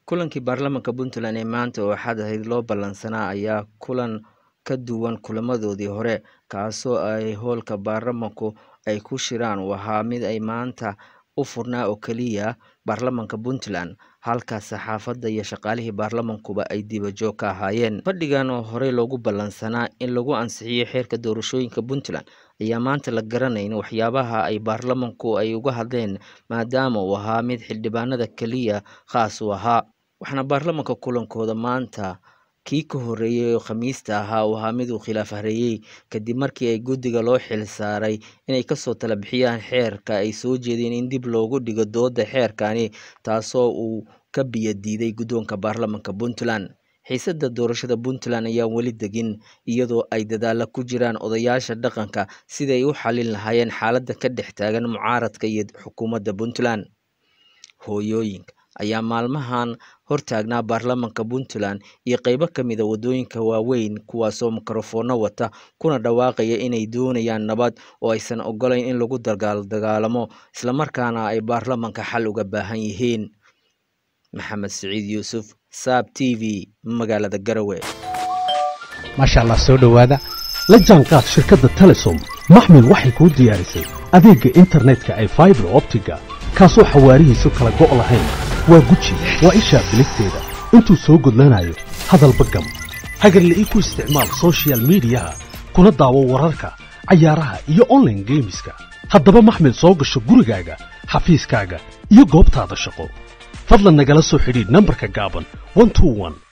kulankii baarlamaanka Puntland ee maanta oo xad ahayd loo ballansanaa ayaa kulan ka duwan kulamadoodii hore kaasoo ay howlka baarlamaanku ay ku shiraan waxa mid ay maanta u furnaa oo kaliya baarlamaanka Puntland halka saxaafadda iyo shaqaalihii baarlamaankuba ay dibajoog ka ahaayeen fadhigan oo hore loogu ballansanaa in lagu ansixiyo xeerka doorashooyinka Puntland ayaa maanta la garanayn waxyaabaha ay baarlamaanku ay uga hadleen maadaama uu ahaa mid xildhibaanada kaliya khaas u ahaa waxna baarlamaanka kulankooda maanta kii ka horeeyay oo khamiista ahaa oo ahaa mid uu khilaaf hareeyay kadib markii ay guddiga loo xil saaray inay ka soo tala bixiyaan xeerka ay soo jeedeen in dib loogu dhigo dooda xeerkani taasoo uu ka biyo diiday guddoonka baarlamaanka Puntland xiisadda doorashada Puntland ayaa weli degin iyadoo ay dadaal ku jiraan odayaasha dhaqanka sida ay u xalin lahaayeen xaaladda ka dhex taagan mucaaradka iyo xukuumadda Puntland hooyooyinka ayaa maalmahan hortaagnaa baarlamaanka Puntland iyo qaybo kamid ah wadooyinka waaweyn kuwaasoo mikrofoono wata kuna dhawaaqaya inay doonayaan nabad oo aysan ogolayn in lagu dagaalamo isla markaana ay baarlamaanka xal uga baahan yihiin maxamed saciid yuusuf saab TV magaalada Garowe maasha Allah soo dhawaada la jaanqaad shirkadda Telesom maxmil waxay ku diyaarisay adeega internetka ay fiber optiga kaasoo xawaarihiisu kala go'o lahayn waa guji waa isha bilisteeda intuu soo gudlanayo hadalba gam hagarle ii ku isticmaal social media kuna daawo wararka cayaaraha iyo online gameska haddaba maxmil soo gasho gurigaaga xafiiskaaga iyo goobtaada shaqo fadlan nagala soo xidhiidh nambarka gaaban 121